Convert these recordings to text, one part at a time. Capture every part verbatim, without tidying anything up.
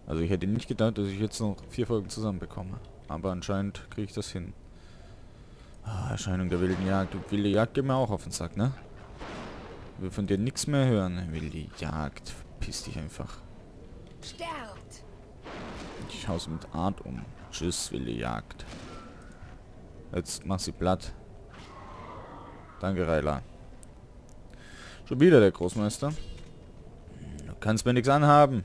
Also ich hätte nicht gedacht, dass ich jetzt noch vier Folgen zusammen bekomme. Aber anscheinend kriege ich das hin. Ah, Erscheinung der wilden Jagd. Du, wilde Jagd geht mir auch auf den Sack, ne? Ich will von dir nichts mehr hören. Wilde Jagd. Verpiss dich einfach. Sterbt! Ich hau's mit Art um. Tschüss, wilde Jagd. Jetzt mach sie platt. Danke, Rayla. Schon wieder der Großmeister. Du kannst mir nichts anhaben.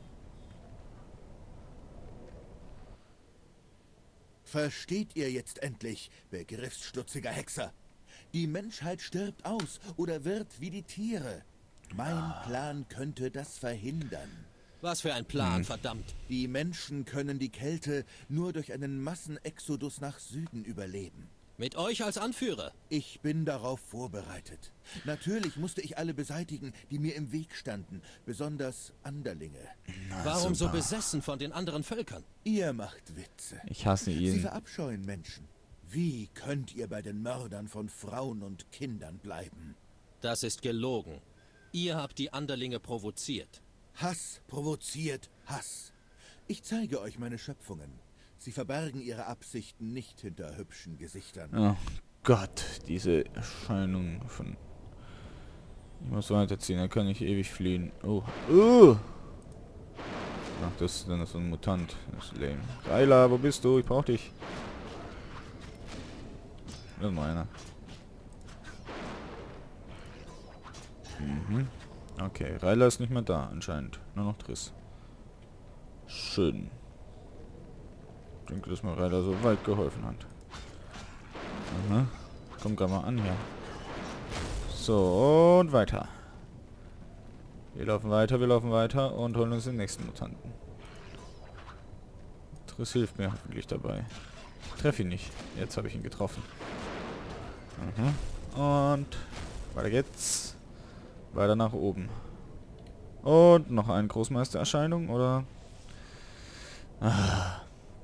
Versteht ihr jetzt endlich, begriffsstutziger Hexer? Die Menschheit stirbt aus oder wird wie die Tiere. Mein Plan könnte das verhindern. Was für ein Plan, hm. verdammt. Die Menschen können die Kälte nur durch einen Massenexodus nach Süden überleben. Mit euch als Anführer? Ich bin darauf vorbereitet. Natürlich musste ich alle beseitigen, die mir im Weg standen, besonders Anderlinge. Na, Warum super. so besessen von den anderen Völkern? Ihr macht Witze. Ich hasse ihn. Sie verabscheuen Menschen. Wie könnt ihr bei den Mördern von Frauen und Kindern bleiben? Das ist gelogen. Ihr habt die Anderlinge provoziert. Hass provoziert Hass. Ich zeige euch meine Schöpfungen. Sie verbergen ihre Absichten nicht hinter hübschen Gesichtern. Oh Gott, diese Erscheinung von... Ich muss weiterziehen, da kann ich ewig fliehen. Oh. Uh. Ach, das ist dann so ein Mutant. Das ist lame. Rayla, wo bist du? Ich brauch dich. Das ist mal einer. Mhm. Okay, Rayla ist nicht mehr da, anscheinend. Nur noch Triss. Schön. Ich denke, dass mir Rayla so weit geholfen hat. Aha. Kommt gerade mal an hier. So, und weiter. Wir laufen weiter, wir laufen weiter und holen uns den nächsten Mutanten. Triss hilft mir hoffentlich dabei. Ich treffe ihn nicht. Jetzt habe ich ihn getroffen. Aha. Und weiter geht's. Weiter nach oben. Und noch eine Großmeistererscheinung, oder? Ah.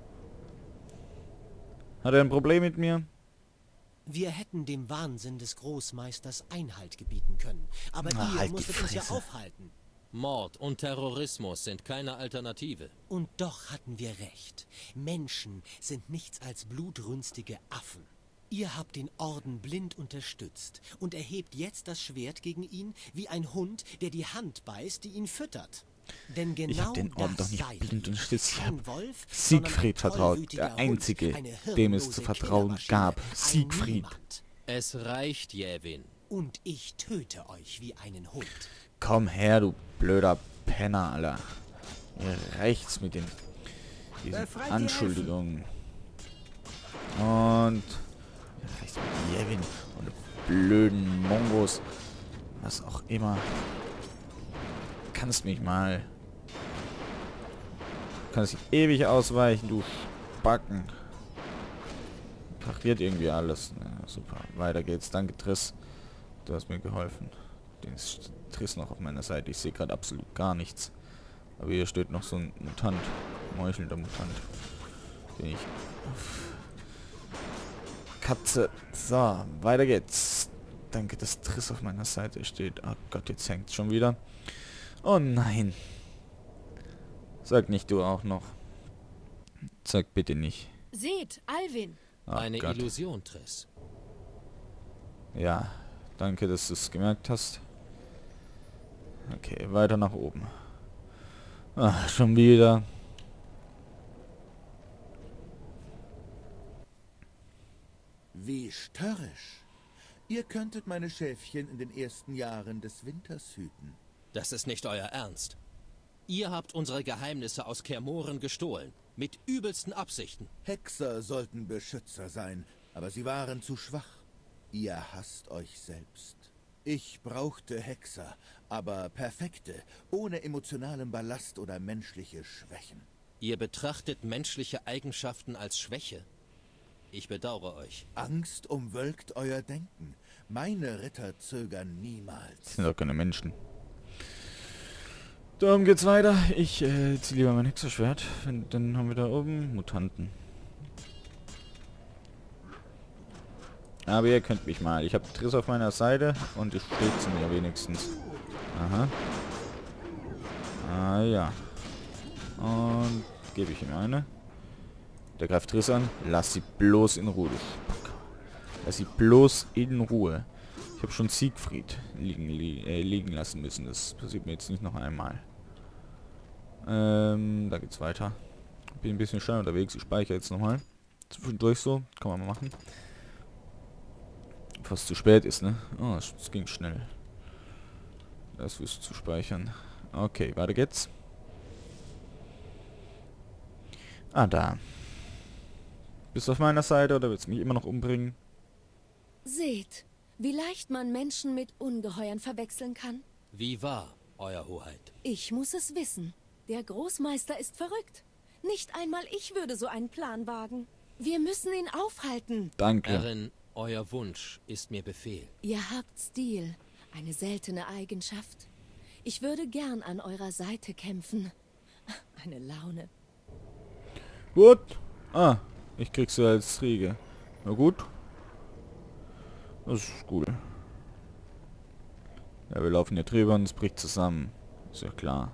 Hat er ein Problem mit mir? Wir hätten dem Wahnsinn des Großmeisters Einhalt gebieten können. Aber Na, ihr halt musstet uns ja aufhalten. Mord und Terrorismus sind keine Alternative. Und doch hatten wir recht. Menschen sind nichts als blutrünstige Affen. Ihr habt den Orden blind unterstützt und erhebt jetzt das Schwert gegen ihn wie ein Hund, der die Hand beißt, die ihn füttert. Denn genau ich habe den Orden doch nicht blind unterstützt. Ich habe Siegfried vertraut. Der Einzige, dem es zu vertrauen gab. Siegfried. Es reicht, Jävin. Und ich töte euch wie einen Hund. Komm her, du blöder Penner, Alter. Mir reicht's mit den diesen Anschuldigungen. Und mir reicht's mit Jävin und blöden Mongos. Was auch immer. Kannst mich mal. Du kannst dich ewig ausweichen, du Spacken. Pariert irgendwie alles. Ja, super. Weiter geht's. Danke, Triss. Du hast mir geholfen. Den ist Triss noch auf meiner Seite. Ich sehe gerade absolut gar nichts. Aber hier steht noch so ein Mutant. Meuchelnder Mutant. Den ich. Katze. So, weiter geht's. Danke, dass Triss auf meiner Seite steht. Oh Gott, jetzt hängt es schon wieder. Oh nein. Sag nicht du auch noch. Sag bitte nicht. Seht, Alvin. Oh Eine Gott. Illusion, Triss. Ja, danke, dass du es gemerkt hast. Okay, weiter nach oben. Ach, schon wieder. Wie störrisch. Ihr könntet meine Schäfchen in den ersten Jahren des Winters hüten. Das ist nicht euer Ernst. Ihr habt unsere Geheimnisse aus Kermoren gestohlen. Mit übelsten Absichten. Hexer sollten Beschützer sein, aber sie waren zu schwach. Ihr hasst euch selbst. Ich brauchte Hexer, aber perfekte, ohne emotionalen Ballast oder menschliche Schwächen. Ihr betrachtet menschliche Eigenschaften als Schwäche. Ich bedauere euch. Angst umwölkt euer Denken. Meine Ritter zögern niemals. Das sind doch keine Menschen. Darum geht's weiter. Ich äh, ziehe lieber mein Hexerschwert. Dann haben wir da oben Mutanten. Aber ihr könnt mich mal. Ich habe Triss auf meiner Seite und ich stehe zu mir wenigstens. Aha. Ah ja. Und gebe ich ihm eine. Der greift Triss an. Lass sie bloß in Ruhe. Lass sie bloß in Ruhe. Ich habe schon Siegfried liegen, li äh, liegen lassen müssen. Das passiert mir jetzt nicht noch einmal. Ähm, da geht's weiter. Bin ein bisschen schnell unterwegs. Ich speichere jetzt nochmal. Zwischendurch so. Kann man mal machen. Fast zu spät ist, ne? Oh, es ging schnell. Das wirst du zu speichern. Okay, weiter geht's. Ah, da. Bist du auf meiner Seite oder willst du mich immer noch umbringen? Seht, wie leicht man Menschen mit Ungeheuern verwechseln kann. Wie wahr, Euer Hoheit? Ich muss es wissen. Der Großmeister ist verrückt. Nicht einmal ich würde so einen Plan wagen. Wir müssen ihn aufhalten. Danke. Herrin, euer Wunsch ist mir Befehl. Ihr habt Stil, eine seltene Eigenschaft. Ich würde gern an eurer Seite kämpfen. Eine Laune. Gut. Ah, ich krieg sie als Riege. Na gut. Das ist gut. Ja, wir laufen hier drüber und es bricht zusammen. Ist ja klar.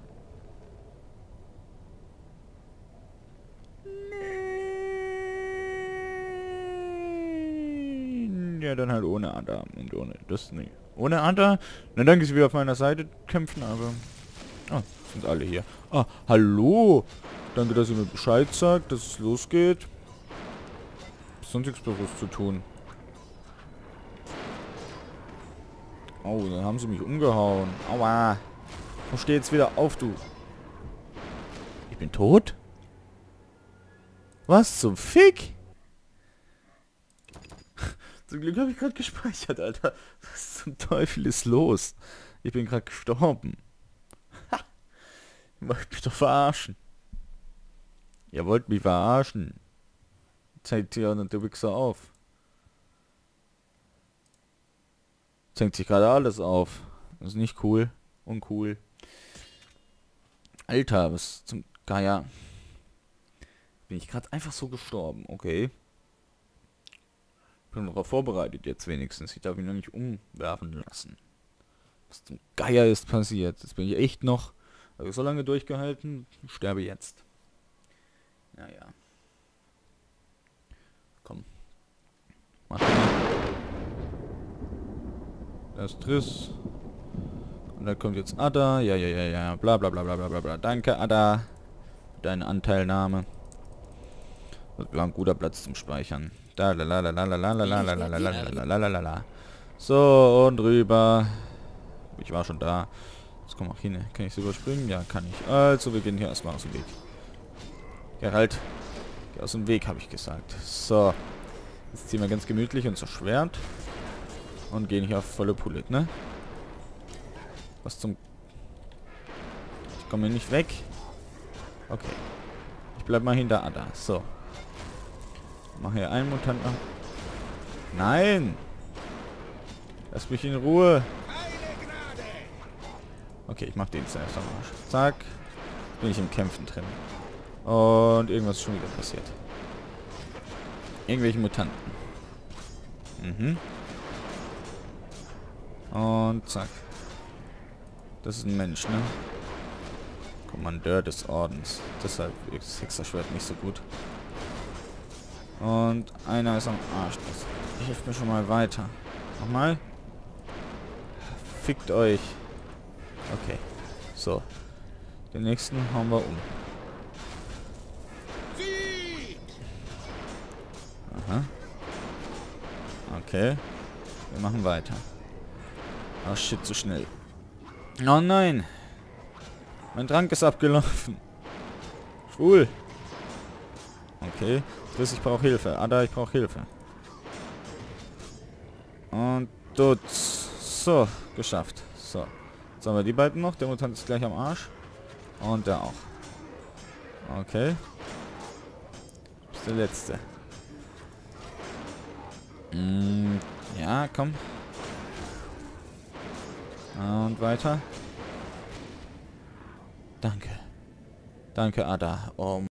Ja, dann halt ohne Ada und ohne das nicht. Ohne Ada? Na danke, dass wir auf meiner Seite kämpfen, aber... Ah, sind alle hier. Ah, hallo! Danke, dass ihr mir Bescheid sagt, dass es losgeht. Ist sonst nichts bewusst zu tun. Oh, dann haben sie mich umgehauen. Aua! Komm, steh jetzt wieder auf, du. Ich bin tot? Was zum Fick? Zum Glück habe ich gerade gespeichert, Alter. Was zum Teufel ist los? Ich bin gerade gestorben. Ha! Ihr wollt mich doch verarschen. Ihr wollt mich verarschen. Zeigt hier und der Wichser auf. Zeigt sich gerade alles auf. Das ist nicht cool. Uncool. Alter, was zum Geier. Bin ich gerade einfach so gestorben, okay. Bin darauf vorbereitet jetzt wenigstens. Ich darf ihn noch nicht umwerfen lassen. Was zum Geier ist passiert? Jetzt bin ich echt noch... Habe ich so lange durchgehalten? Ich sterbe jetzt. Naja. Komm. Mach mal. Da ist Triss. Und da kommt jetzt Ada. Ja, ja, ja, ja. Bla, bla, bla, bla, bla, bla, bla. Danke, Ada. Für deine Anteilnahme. Das war ein guter Platz zum Speichern. Da, la, la, la, la, la, la, la, la, la, la, la, la, la, la. So, und rüber. Ich war schon da. Jetzt komm auch hin. Kann ich so überspringen? Ja, kann ich. Also, wir gehen hier erstmal aus dem Weg. Geralt, geh aus dem Weg, habe ich gesagt. So. Jetzt ziehen wir ganz gemütlich unser Schwert. Und gehen hier auf volle Pulle, ne? Was zum... Ich komme hier nicht weg. Okay. Ich bleib mal hinter Ada. So. Mach hier einen Mutant noch. Nein! Lass mich in Ruhe. Okay, ich mach den zuerst am Arsch. Zack. Bin ich im Kämpfen drin. Und irgendwas ist schon wieder passiert. Irgendwelche Mutanten. Mhm. Und zack. Das ist ein Mensch, ne? Kommandeur des Ordens. Deshalb ist das Hexerschwert nicht so gut. Und einer ist am Arsch. Das hilft mir schon mal weiter. Nochmal. Fickt euch. Okay. So. Den nächsten hauen wir um. Aha. Okay. Wir machen weiter. Oh shit, zu schnell. Oh nein. Mein Trank ist abgelaufen. Schwul. Okay. Triss, ich brauche Hilfe. Ada, ich brauche Hilfe. Und dort. So, geschafft. So. Jetzt haben wir die beiden noch. Der Mutant ist gleich am Arsch. Und der auch. Okay. Das ist der letzte. Mm, ja, komm. Und weiter. Danke. Danke, Ada. Oh